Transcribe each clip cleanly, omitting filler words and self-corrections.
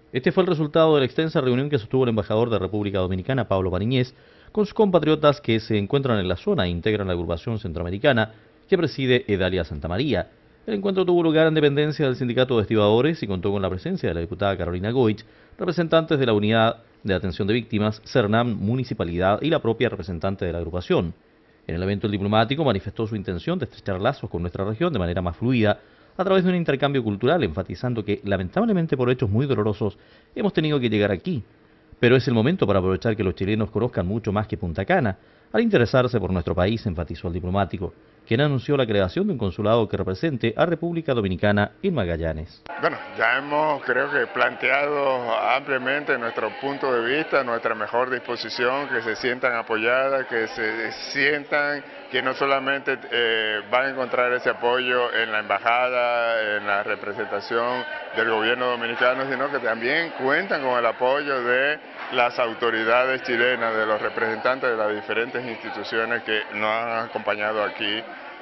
Este fue el resultado de la extensa reunión que sostuvo el embajador de República Dominicana, Pablo Bariñez, con sus compatriotas que se encuentran en la zona e integran la agrupación centroamericana que preside Edalia Santamaría. El encuentro tuvo lugar en dependencia del Sindicato de Estibadores y contó con la presencia de la diputada Carolina Goich, representantes de la Unidad de Atención de Víctimas, CERNAM, Municipalidad y la propia representante de la agrupación. En el evento el diplomático manifestó su intención de estrechar lazos con nuestra región de manera más fluida, a través de un intercambio cultural, enfatizando que, lamentablemente por hechos muy dolorosos, hemos tenido que llegar aquí. Pero es el momento para aprovechar que los chilenos conozcan mucho más que Punta Cana. Al interesarse por nuestro país, enfatizó el diplomático, quien anunció la creación de un consulado que represente a República Dominicana en Magallanes. Bueno, ya hemos, creo que, planteado ampliamente nuestro punto de vista, nuestra mejor disposición, que se sientan apoyadas, que se sientan que no solamente van a encontrar ese apoyo en la embajada, en la representación del gobierno dominicano, sino que también cuentan con el apoyo de las autoridades chilenas, de los representantes de las diferentes instituciones que nos han acompañado aquí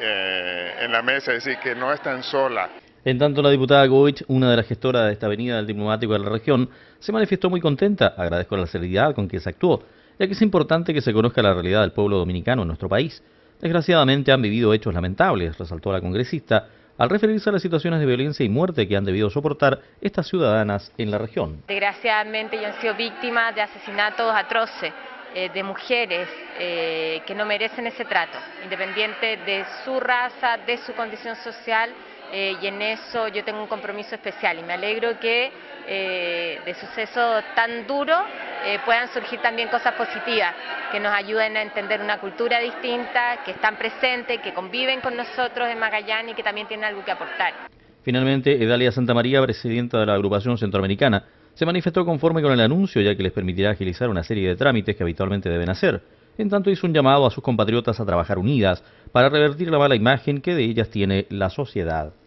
en la mesa, es decir, que no están solas. En tanto, la diputada Goich, una de las gestoras de esta avenida del diplomático de la región, se manifestó muy contenta. Agradezco la celeridad con que se actuó, ya que es importante que se conozca la realidad del pueblo dominicano en nuestro país. Desgraciadamente han vivido hechos lamentables, resaltó la congresista, al referirse a las situaciones de violencia y muerte que han debido soportar estas ciudadanas en la región. Desgraciadamente ellos han sido víctimas de asesinatos atroces de mujeres que no merecen ese trato, independiente de su raza, de su condición social, y en eso yo tengo un compromiso especial y me alegro que de sucesos tan duros puedan surgir también cosas positivas que nos ayuden a entender una cultura distinta, que están presentes, que conviven con nosotros en Magallanes y que también tienen algo que aportar. Finalmente, Edalia Santamaría, presidenta de la agrupación centroamericana, se manifestó conforme con el anuncio, ya que les permitirá agilizar una serie de trámites que habitualmente deben hacer. En tanto, hizo un llamado a sus compatriotas a trabajar unidas para revertir la mala imagen que de ellas tiene la sociedad.